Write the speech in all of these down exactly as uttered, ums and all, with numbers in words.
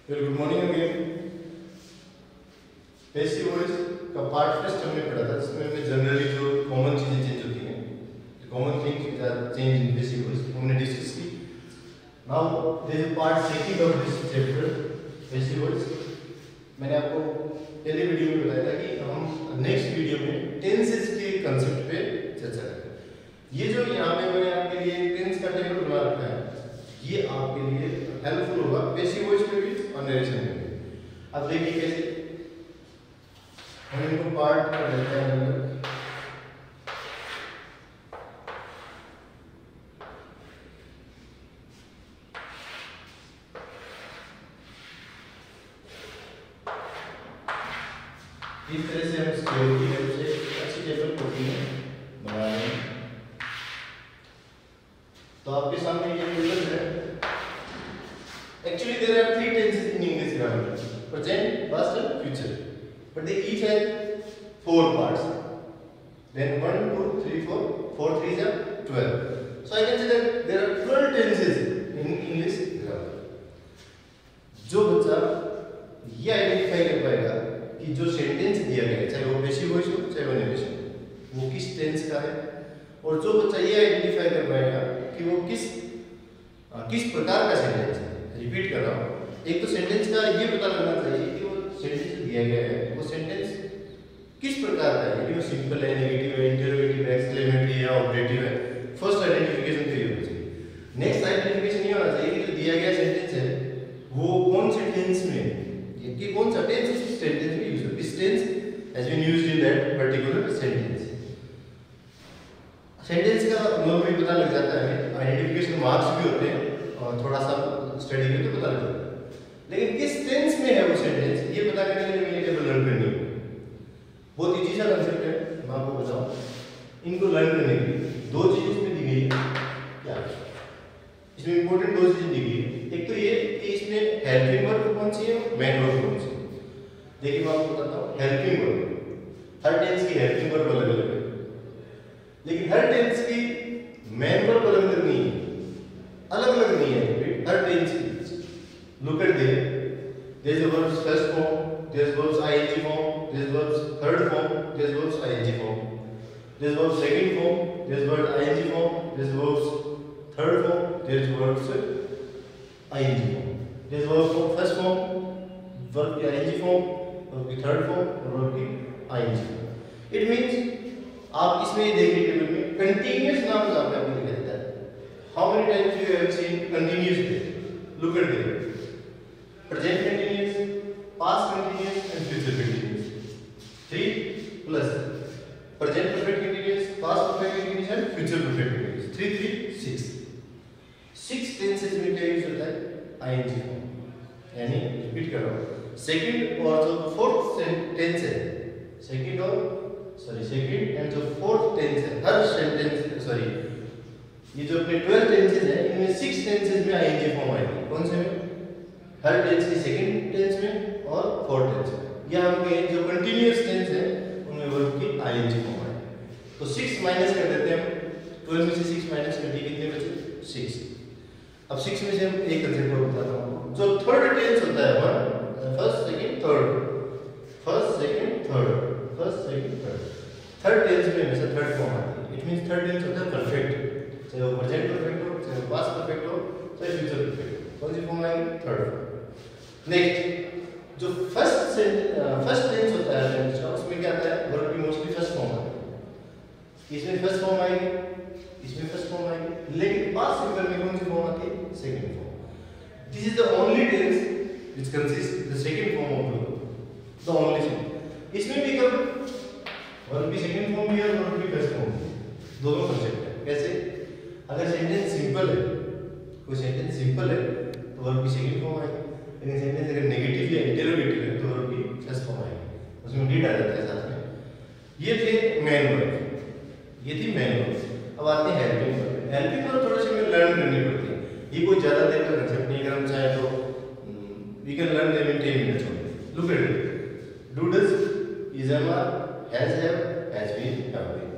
Well good morning again. Passive voice का part first हमने पढ़ा था, जिसमें हमने जनरली जो कॉमन चीजें चेंज होती हैं, common things are change in passive voice, हमने डिस्कस की। Now there is part second of this chapter passive voice. मैंने आपको पहले वीडियो में बताया था कि हम नेक्स्ट वीडियो में टेंसेस के कांसेप्ट पे चर्चा करेंगे। ये जो यहाँ पे मैंने आपके लिए टेंस का टेबल बना रखा है, ये आपके लिए हेल्पफुल होगा पैसिव वॉइस में भी और नरेशन में भी। अब देखिए कैसे हम इनको पार्ट कर लेते हैं। इस तरह से हम स्केल की हेल्प से अच्छी टेबल प्रोटीन बना रहे हैं। तो आपके सामने ये टेबल है। Actually, there are three tenses in English grammar: present, past, and future. But they each have four parts. Then one, two, three, four. Four threes are twelve. So I can say that there are twelve tenses in English grammar. जो बच्चा ये identify कर पाएगा कि जो sentence दिया गया है, चाहे वो पैसिव वॉइस हो चाहे वो नरेशन हो, वो किस टेंस का है, और जो बच्चा ये आइडेंटिफाई कर पाएगा कि वो किस आ, किस प्रकार का सेंटेंस है। रिपीट कर रहा हूँ, एक तो सेंटेंस का ये पता लगना चाहिए कि वो सेंटेंस दिया गया है, वो सेंटेंस किस प्रकार का है, वो सिंपल है, नेगेटिव है, इंटरोगेटिव है, एक्सक्लेमेटरी है, ऑब्जेक्टिव है। फर्स्ट आइडेंटिफिकेशन तो ये होना चाहिए। नेक्स्ट आइडेंटिफिकेशन ये होना चाहिए कि जो दिया गया सेंटेंस है वो कौन से टेंस में, कि कौन सा टेंस इस सेंटेंस में यूज हो, इस tense has been used in that particular sentence. Sentence का नॉर्मली पता लग जाता है, आइडेंटिफिकेशन मार्क्स भी होते हैं और थोड़ा सा स्टडी में तो पता लग जाता है, लेकिन किस टेंस में है वो सेंटेंस ये पता करने के लिए मुझे टेबल लर्न करनी है। बहुत इजी सा कांसेप्ट है, मैं आपको बताऊं। इनको लर्न करने के लिए दो चीजें इसमें दी गई है। क्या इसमें इंपॉर्टेंट दो चीजें दी गई है। एक तो ये कि इसमें हेल्पिंग वर्ब कौन सी है, मेन वर्ब कौन सी है। देखिए मैं आपको बताता हूँ, हेल्पिंग वर्ब, हर टेंस की हेल्पिंग वर्ब अलग अलग है, लेकिन हर टेंस की मेन वर्ब अलग अलग नहीं है, अलग अलग नहीं है हर टेंस की। Look at there. There is a verb's first form, there is verb's ing form, there is verb's third form, there is verb's ing form. There is verb's second form, there is verb's ing form, there is verb's third form, there is verb's ing form. There is verb form first form, verb की ing form, verb की third form और verb की ing form. It means आप इसमें देखिए table में continuous नाम जहाँ पे आपको लिखा देता है। How many times you have seen continuous there? Look at there. Present continuous, past continuous, and future continuous. Three plus present perfect continuous, past perfect continuous, and future perfect continuous. Three, three, six. Six tenses में क्या use होता है? ing form. यानी repeat कर रहा हूँ, second और जो फोर्थ टेंस है, सेकंड और सॉरी सेकंड एंड जो फोर्थ टेंस है, हर सेंटेंस सॉरी ये जो अपने ट्वेल्व टेंसेस हैं, इनमें सिक्स टेंसेस में ing फॉर्म आएगी। कौन से में? हर टेंस की सेकंड टेंस में और फोर्थ टेंस में। या हम कहें जो कंटीन्यूअस टेंस है उनमें वर्ब की ing फॉर्म आएगी। तो सिक्स माइनस कर देते हैं हम, ट्वेल्व में से सिक्स माइनस कर दिए, कितने बचे? सिक्स। अब सिक्स में से हम एक कंसेप्ट और बताता हूँ। जो थर्ड टेंस होता है one, first second third, first second third, first second third, third tense में हमेशा थर्ड फॉर्म आती है। इट मींस थर्ड टेंस होता है परफेक्ट, चाहे वो प्रेजेंट परफेक्ट हो, चाहे वो पास्ट परफेक्ट हो, चाहे फ्यूचर परफेक्ट हो। कौन सी फॉर्म आएगी? थर्ड। नेक्स्ट जो फर्स्ट से फर्स्ट टेंस होता है टेंस का, उसमें क्या आता है? वर्ब की मोस्टली फर्स्ट फॉर्म आती है। इसमें फर्स्ट फॉर्म आएगी, इसमें फर्स्ट फॉर्म आएगी, लेकिन पास्ट सिंपल में कौन सी फॉर्म आती है? Second form. This is the only tense which consist the second form of verb, the only thing. इसमें भी कब वर्ब की सेकंड फॉर्म भी है और वर्ब की फर्स्ट फॉर्म भी, दोनों कंसेप्ट है। कैसे? अगर सेंटेंस सिंपल है, कोई सेंटेंस सिंपल है तो वर्ब की सेकंड फॉर्म आएगी, लेकिन सेंटेंस अगर नेगेटिव या इंटरोगेटिव है तो वर्ब की फर्स्ट फॉर्म आएगी, उसमें डीड आ जाता है साथ में। ये थे मेन वर्ब, ये थी मेन वर्ब। अब आते हैं हेल्पिंग वर्ब। हेल्पिंग वर्ब थोड़े से हमें लर्न करनी पड़ती है, ये कोई ज्यादा देर का कंसेप्ट नहीं। अगर हम चाहे तो we can learn them in ten minutes only. Look at it. Do, does, is, am, are, has, have, has been, have been.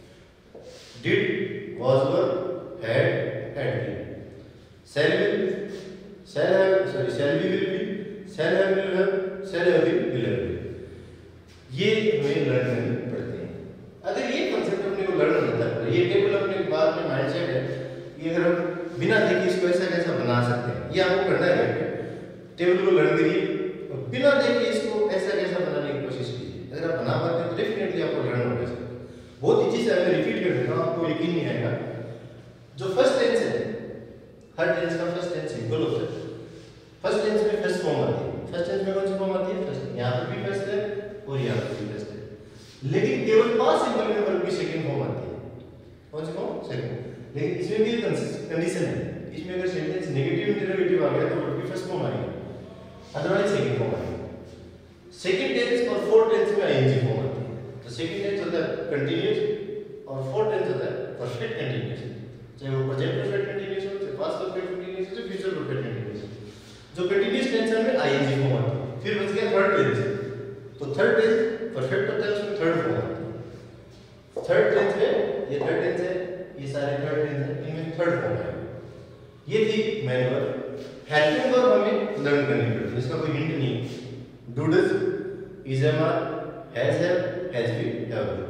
Did, was, were, had, had been. Shall will, shall have, sorry, shall we will be, shall have, will have, shall have been, will have been, ये हमें learn करनी पड़ते हैं। अगर ये concept अपने को learn हो जाता है, ये टेबल अपने बाद में माइंडसेट है कि अगर हम बिना देखे इसको ऐसा कैसा बना सकते हैं, ये आपको करना है। टेबल को लर्न करिए और बिना देखे इसको ऐसा कैसा बनाने की कोशिश कीजिए। अगर आप बना पाते हैं तो डेफिनेटली आपको लर्न होगा। बहुत इजी से अगर रिपीट कर देता हूँ, आपको यकीन नहीं आएगा। जो फर्स्ट टेंस है, हर टेंस का फर्स्ट टेंस सिंपल होता है। फर्स्ट टेंस में फर्स्ट फॉर्म आती है। फर्स्ट टेंस में कौन सी फॉर्म आती है? फर्स्ट। यहाँ पर भी फर्स्ट है और यहाँ पर भी फर्स्ट है। लेकिन केवल पास्ट सिंपल में वर्ब की सेकंड फॉर्म आती है। कौन सी फॉर्म? सेकंड। लेकिन इसमें भी कंडीशन है, इसमें अगर सेंटेंस नेगेटिव इंटरोगेटिव आ गया तो वर्ब की फर्स्ट फॉर्म आएगी, अदरवाइज सेकंड फॉर्म आएगी। सेकंड टेंस और फोर्थ टेंस में आईएनजी फॉर्म आती है। तो सेकंड टेंस होता है कंटीन्यूअस और फोर्थ टेंस होता है परफेक्ट कंटीन्यूअस। चाहे वो प्रेजेंट परफेक्ट कंटीन्यूअस हो, चाहे पास्ट परफेक्ट कंटीन्यूअस हो, फ्यूचर परफेक्ट कंटीन्यूअस हो। जो कंटीन्यूअस टेंस में आईएनजी फॉर्म आती है। फिर बच गया थर्ड टेंस। तो थर्ड टेंस परफेक्ट होता है, उसमें थर्ड फॉर्म आती है। थर्ड टेंस में ये थर्ड टेंस है, ये सारे थर्ड टेंस हैं, इनमें थर्ड फॉर्म है। ये थी मेन वर्ब। हेल्पिंग वर्ब हमें लर्न करनी पड़ती है, इसका कोई हिंट नहीं है। Do does, is am are, has have, has been, have been.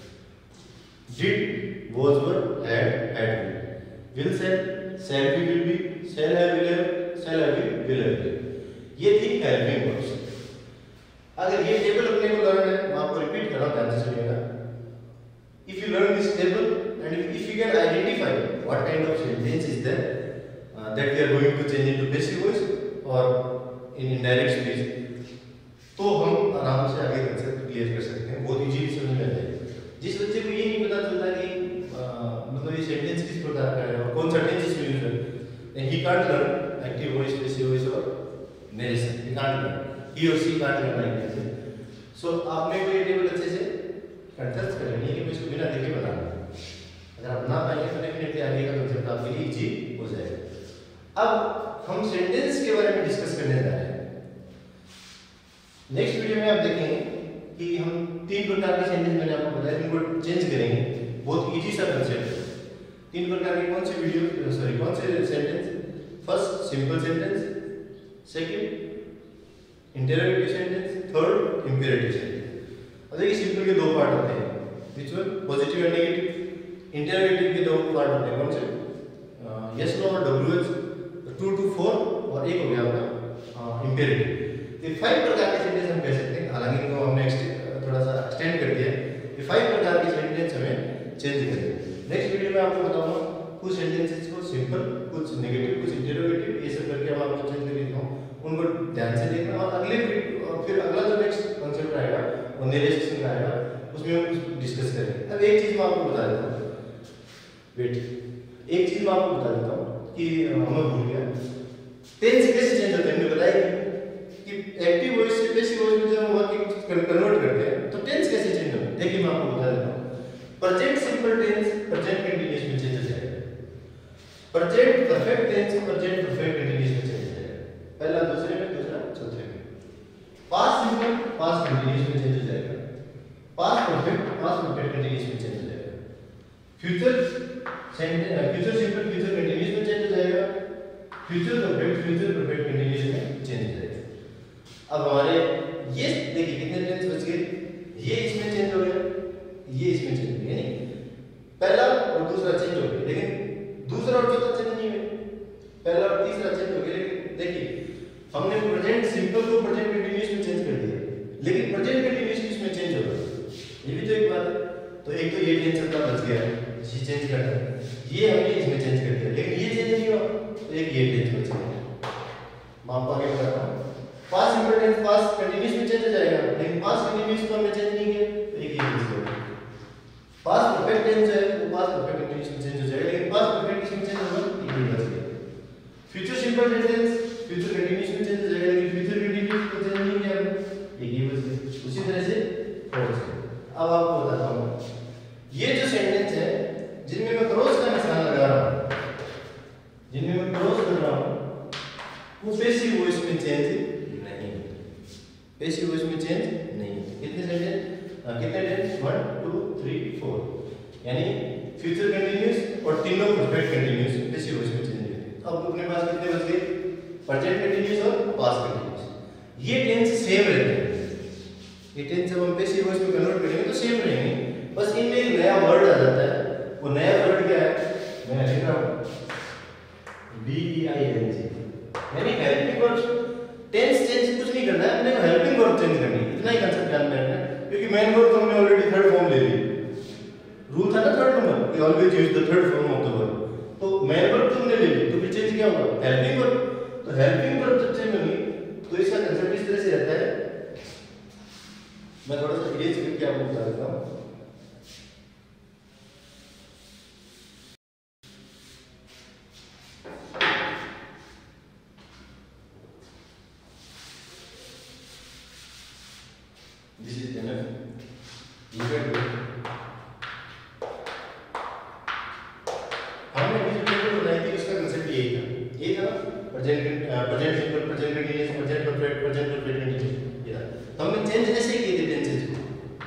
Did, was were, had, had been. Will said, shall be, will be, shall have, will have, shall have been, will have been. ये थी helping verbs. अगर ये table अपने को learn है, मैं आपको repeat कर रहा हूं, ध्यान से सुनिएगा। If you learn this table and if, if you can identify what kind of sentence is there uh, that we are going to change into passive voice or in indirect speech, तो हम आराम से आगे concept clear कर सकते हैं, बहुत easily समझ में आ जाएगा। जिस बच्चे को ये नहीं पता चलता कि मतलब ये सेंटेंस किस प्रकार का है और कौन सा टेंस इसमें यूज है, he can't learn active voice, passive voice और narration, he can't learn, he or she can't learn like this. So आपने को ये टेबल अच्छे से कंसेप्ट करनी है कि मैं इसको बिना देखे बनाऊं। अगर आप ना पाएंगे तो डेफिनेटली आगे का कंसेप्ट आपके लिए इजी हो जाएगा। अब हम सेंटेंस के बारे में डिस्कस करने जा रहे हैं। नेक्स्ट वीडियो में आप देखेंगे कि हम तीन प्रकार के सेंटेंस मैंने आपको बताया, इनको चेंज करेंगे। बहुत इजी सा कंसेप्ट है। तीन प्रकार के कौन से वीडियो सॉरी कौन से sentence? First simple sentence, second interrogative sentence, third imperative sentence. और देखिए सिंपल के दो पार्ट होते हैं, which one? Positive and negative. Interrogative के दो पार्ट होते हैं, कौन से? यस नो और W H, two two four, और एक हो गया आपका इंपेरेटिव। ये फाइव प्रकार के सेंटेंस हम कह सकते हैं, हालांकि इनको हमने थोड़ा सा एक्सटेंड कर दिया है। ये फाइव प्रकार के सेंटेंस हमें चेंज करने हैं। नेक्स्ट वीडियो में आपको बताऊंगा कुछ सेंटेंसेस को सिंपल, कुछ नेगेटिव, कुछ इंटरोगेटिव, ये सब करके हम आपको चेंज कर देता हूँ, उनको ध्यान से देखना। और अगले फिर अगला जो नेक्स्ट कंसेप्ट आएगा वो नरेशन का आएगा, उसमें हम डिस्कस करेंगे। अब एक चीज मैं आपको बता देता हूँ, वेट, एक चीज मैं आपको बता देता हूँ कि हमें भूल गया, टेंस कैसे चेंज होते हैं। हमने बताया कि एक्टिव वॉइस से पैसिव वॉइस में जब हम वाक्य कन्वर्ट करते हैं तो टेंस कैसे चेंज होता है। देखिए मैं आपको बता देता हूँ। Present simple tense present continuous में चेंज हो जाएगा। Present perfect tense present perfect continuous में चेंज हो जाएगा। पहला दूसरे में, दूसरा चौथे में। पास्ट सिंपल पास्ट कंटीन्यूअस में चेंज हो जाएगा। Past perfect past perfect continuous में चेंज हो जाएगा। Future sentence future simple future continuous में चेंज हो जाएगा। Future perfect future perfect continuous में चेंज हो जाएगा। अब हमारे ये देखिए कितने टेंस बच गए, ये इसमें चेंज हो गया, ये इसमें चेंज हो गया, यानी पहला और दूसरा चेंज हो गया, लेकिन दूसरा और चौथा चेंज नहीं हुए। पहला और तीसरा चेंज हो गया, लेकिन देखिए हमने प्रेजेंट सिंपल को प्रेजेंट कंटीन्यूअस में चेंज कर दिया, लेकिन प्रेजेंट कंटीन्यूअस किसमें चेंज हो रहा है, ये भी तो एक बात है। तो एक तो ये टेंस अपना बच गया है, ये चेंज करना है, ये हमने इसमें चेंज कर दिया, लेकिन ये चेंज नहीं हुआ, तो एक ये टेंस बच गया। मैं आपको आगे बता रहा हूँ, past simple tense past continuous में चेंज हो जाएगा, लेकिन पास्ट कंटीन्यूअस को हमने चेंज नहीं किया, तो एक ये बच गया। पास्ट परफेक्ट टेंस है वो पास्ट परफेक्ट कंटीन्यूअस में चेंज हो जाएगा, लेकिन पास्ट परफेक्ट किसमें चेंज होगा, एक ये बच गया। Future simple tense future continuous में चेंज हो जाएगा, लेकिन फ्यूचर कंटीन्यूअस को चेंज नहीं किया हमने, एक ये बच गया। उसी तरह से फोर्थ। अब आपको बताता हूँ, ये जो सेंटेंस है जिनमें मैं क्रॉस का निशान लगा रहा हूँ, जिनमें मैं क्रॉस कर रहा हूँ, वो पैसिव वॉइस में चेंज नहीं होते, पैसिव वॉइस में चेंज नहीं होते। कितने सेंटेंस कितने tense, one two three four, यानी फ्यूचर कंटीन्यूअस और तीनों परफेक्ट कंटीन्यूअस पैसिव वॉइस में चेंज होते हैं। अब अपने पास कितने बच गए, प्रेजेंट कंटीन्यूअस और पास्ट कंटीन्यूअस। ये टेंस सेम रहते हैं। ये टेंस जब हम पैसिव वॉइस में कन्वर्ट करेंगे तो सेम रहेंगे, बस इनमें एक नया वर्ड आ जाता है। वो नया वर्ड क्या है, मैं लिख रहा हूँ B E I N G, यानी हेल्पिंग वर्ब। टेंस चेंज कुछ नहीं करना है, अपने को हेल्पिंग वर्ब चेंज करनी है, इतना ही कंसेप्ट ध्यान में रखना है, क्योंकि मेन वर्ब तो हमने ऑलरेडी थर्ड फॉर्म ले ली। रूल था ना थर्ड नंबर कि always use the third form of the verb. तो मेन वर्ब तो हमने ले ली, तो फिर चेंज क्या होगा, हेल्पिंग वर्ब। तो हेल्पिंग वर्ब जब चेंज होगी तो इसका कंसेप्ट इस तरह से रहता है। मैं थोड़ा सा इरेज करके आपको बता देता हूँ। This is enough. Look at it. हमने अभी जो पेपर बनाई थी उसका कंसेप्ट यही था, यही था present present simple, present continuous, present perfect, present perfect continuous, ये था। तो हमने चेंज ऐसे किए थे टेंसेस को,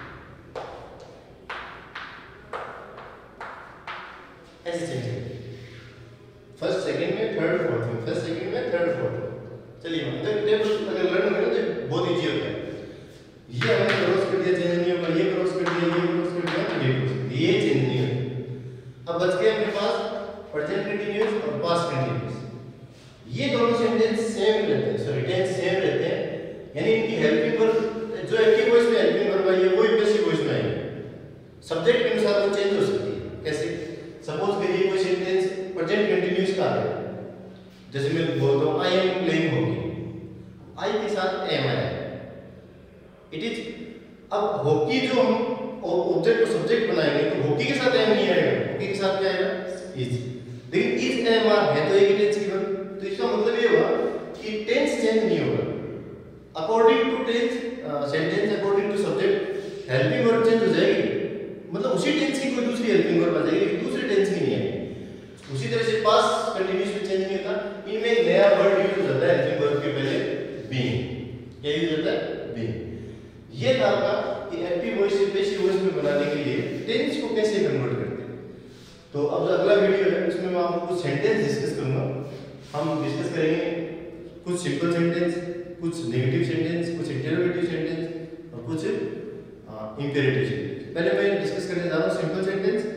ऐसे चेंज किए फर्स्ट सेकंड में, थर्ड फोर्थ में, फर्स्ट सेकंड में, थर्ड फोर्थ में। चलिए मतलब टेबल अगर लर्न करें तो बहुत इजी होता है। ये हमने क्रॉस कर दिया, चेंज नहीं होगा, ये क्रॉस कर दिया, ये क्रॉस कर दिया, ये क्रॉस, ये चेंज नहीं होगा। अब बच गए अपने पास प्रेजेंट कंटीन्यूअस और पास्ट कंटीन्यूअस। ये दोनों सेंटेंस सेम रहते हैं, सॉरी टेंस सेम रहते हैं, यानी इनकी हेल्पिंग वर्ब जो एक्टिव वॉइस में हेल्पिंग वर्ब आई है वही पैसिव वॉइस में आएगी। सब्जेक्ट के अनुसार वो चेंज हो सकती है। कैसे, सपोज करिए कोई सेंटेंस प्रेजेंट कंटीन्यूअस का है, जैसे मैं बोलता हूँ I am playing hockey, I के साथ एम आया, इट इज। अब हॉकी जो हम ऑब्जेक्ट को सब्जेक्ट बनाएंगे तो हॉकी के साथ एम नहीं आएगा, हॉकी के साथ क्या आएगा, इज। लेकिन इज एम आर है तो एक टेंस की वर्ब, तो इसका मतलब ये हुआ कि टेंस चेंज नहीं होगा according to tense. Sentence according to subject helping verb change हो जाएगी, मतलब उसी टेंस की कोई दूसरी हेल्पिंग वर्ब आ जाएगी, लेकिन दूसरे टेंस की नहीं आएगी। उसी तरह से पास्ट कंटीन्यूअस में चेंज नहीं होता, इनमें एक नया वर्ड यूज हो जाता है हेल्पिंग वर्ब के पहले, बीइंग। क्या यूज होता है, बीइंग। ये था आपका कि एक्टिव वॉइस से पैसिव वॉइस में बनाने के लिए टेंस को कैसे कन्वर्ट करते हैं। तो अब जो अगला वीडियो है उसमें मैं आपको कुछ सेंटेंस डिस्कस करूंगा। हम डिस्कस करेंगे कुछ सिंपल सेंटेंस, कुछ नेगेटिव सेंटेंस, कुछ इंटरोगेटिव सेंटेंस और कुछ इंपेरेटिव सेंटेंस। पहले मैं डिस्कस करने जा रहा हूँ सिंपल सेंटेंस